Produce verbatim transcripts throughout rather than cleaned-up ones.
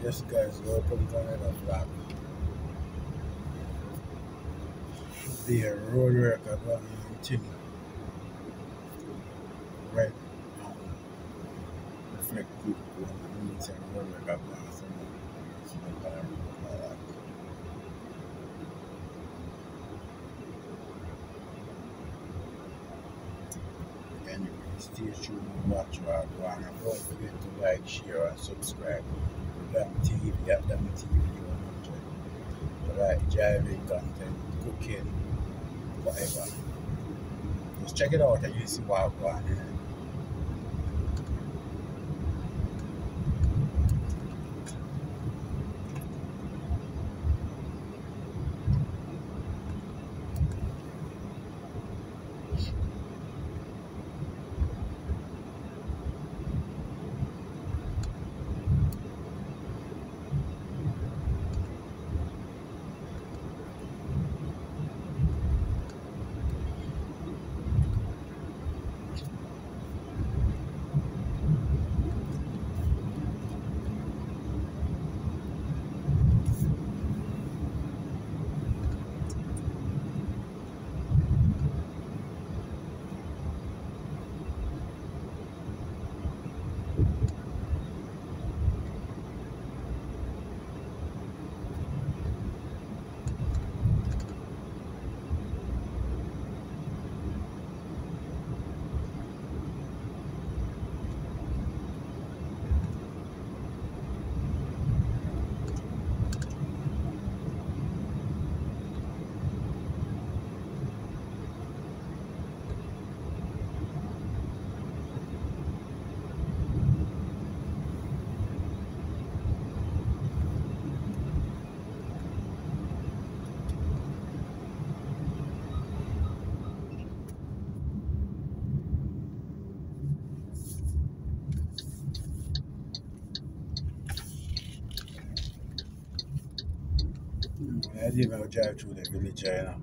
Yes, guys, welcome to another vlog. The road work are going on thing right now. Reflect good when the means and road work are going on. So, so I like that. Anyway, stay tuned and watch what I go on. And don't forget to like, share, and subscribe. Dam T V, at Dam T V one hundred. Right, driving content, cooking, whatever. Just check it out and you see what I go on here. I didn't even drive through the village, you know.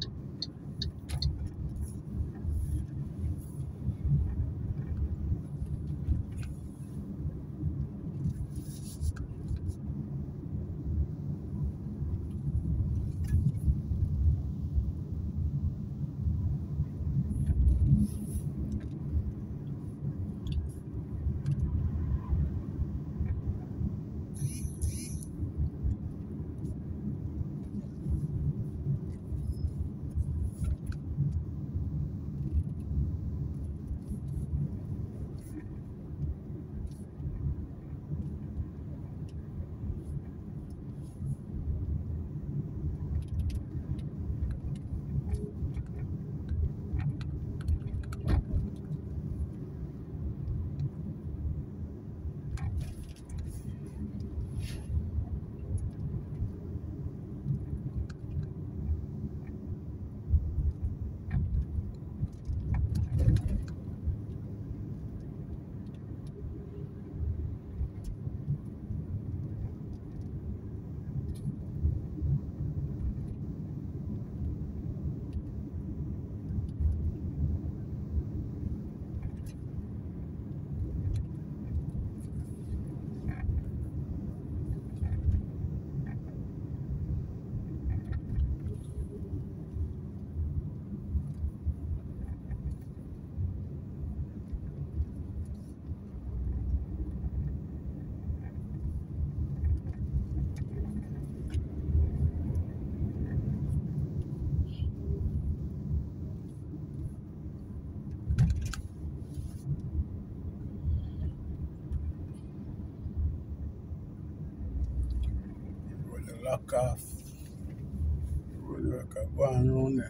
Road the lock off. Road work are going on there.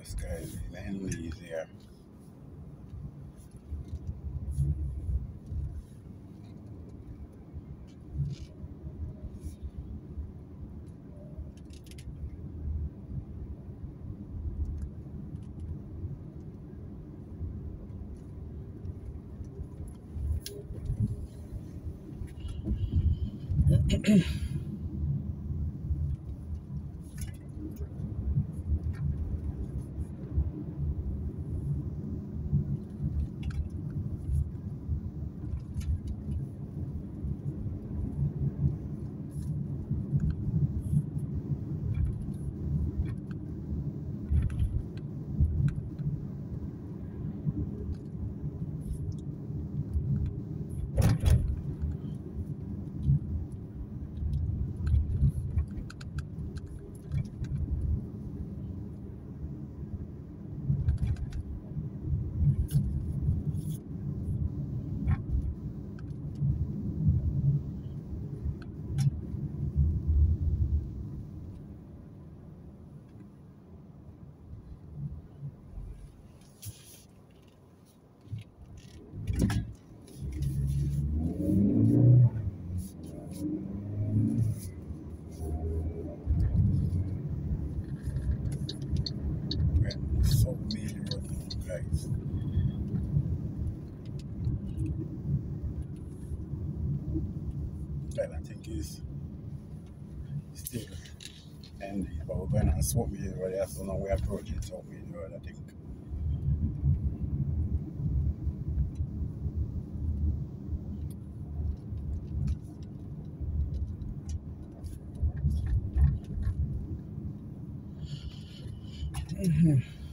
This guy is Henley's here. Right, so many road now, guys. Well, I think it's still Henley, but we're going on Swap Mead Road here, so now we're approaching Swap Mead Road, I think. Mm-hmm.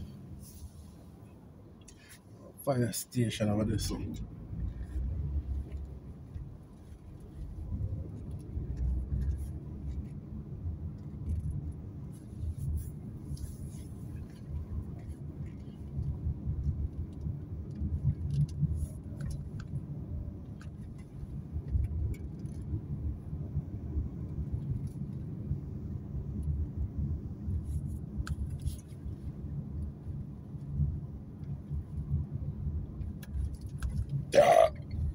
Fire station over this one. Yeah.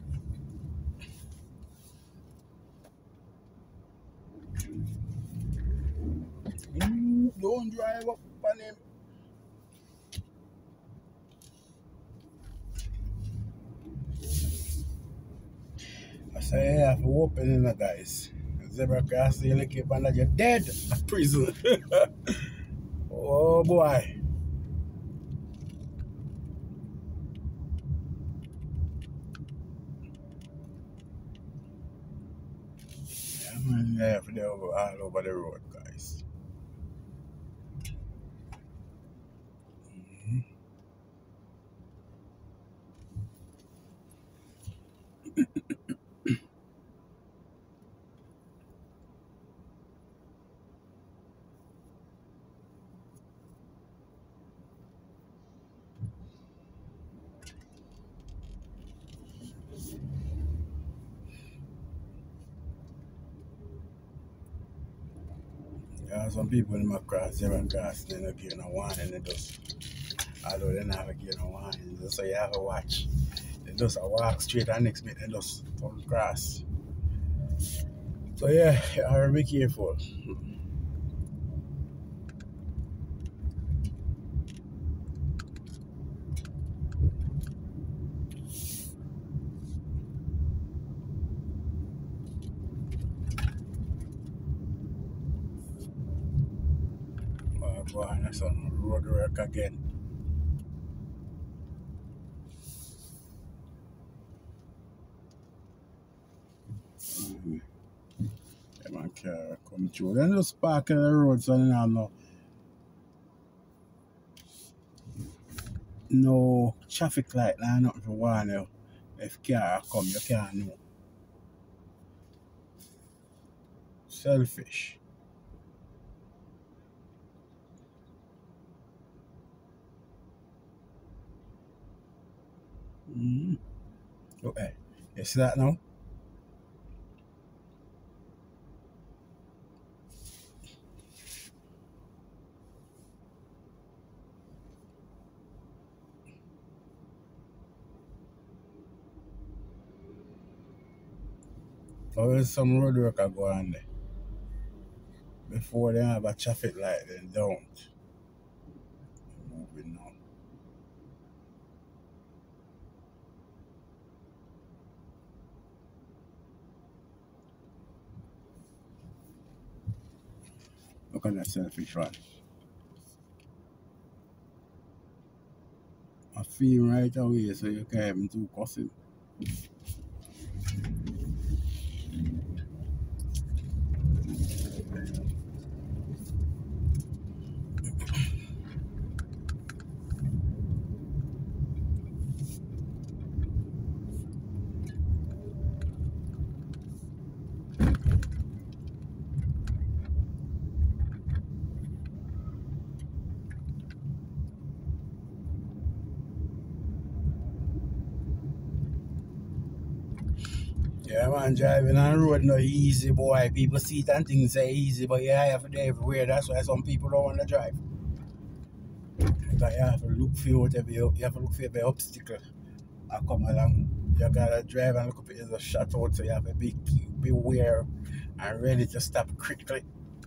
Mm, don't drive up on him. I say, yeah, for opening the guys. Zebra crossing, you look up and you're dead. Prison. Oh boy. Yeah, man, yeah, for the over, all over the road, guys. Mm-hmm. Yeah, some people in my cross, zebra cross, they don't give no warning, they just, although they never give no warning, so you have to watch. They just a walk straight and next minute they just turn cross. So yeah, you have to be careful. Oh boy, that's on road work again. Mm-hmm. Yeah, man, car come through. Then just park in the road so they have no, no traffic light, nah, nothing to warn you. If car come, you can't know. Selfish. Mm-hmm. Okay, you see that now? So there's some road work I go on there. Before they have a traffic light, they don't. Moving on. Look at that selfish one. I feel right away, so you can't even do cussing. Yeah, man, driving on the road no easy, boy. People see it and things say easy, but yeah, you have to do everywhere. That's why some people don't want to drive. Because you have to look for whatever you, you have to look for every obstacle that come along. You gotta drive and look up at the shut out, so you have to be beware and ready to stop quickly.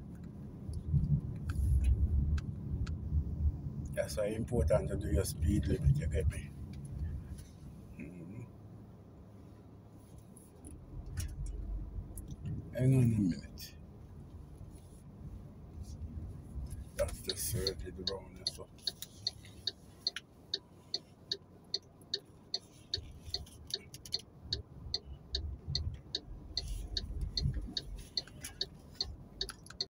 That's why it's important to do your speed limit, you get me? Mm-hmm. Hang on a minute. That's just uh, did the wrong